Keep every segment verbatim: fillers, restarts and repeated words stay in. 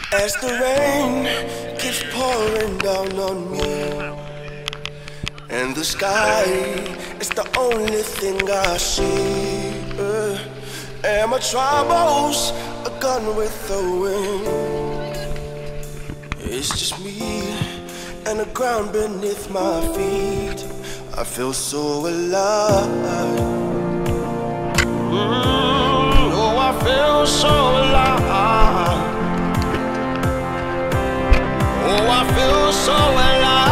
As the rain keeps pouring down on me, and the sky is the only thing I see, uh, and my troubles are gone with the wind. It's just me and the ground beneath my feet. I feel so alive. Mm, oh, I feel so alive. Oh, I feel so alive.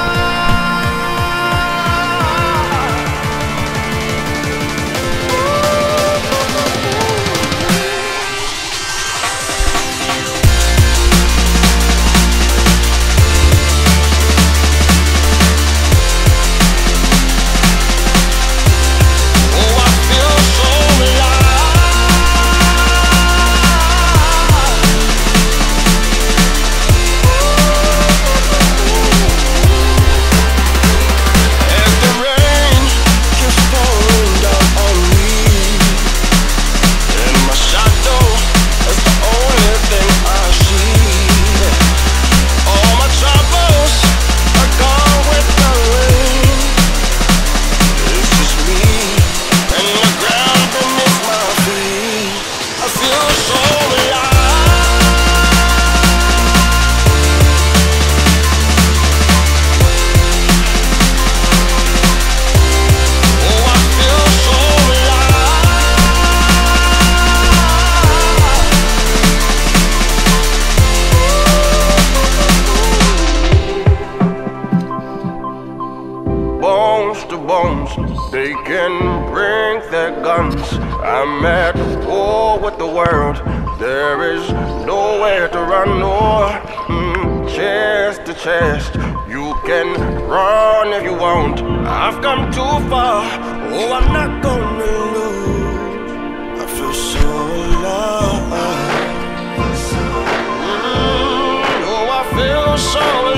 They can bring their guns. I'm at war with the world. There is nowhere to run, no. Mm, chest to chest, you can run if you want. I've come too far, oh, I'm not gonna lose. I feel so alive. Mm, oh, I feel so alive.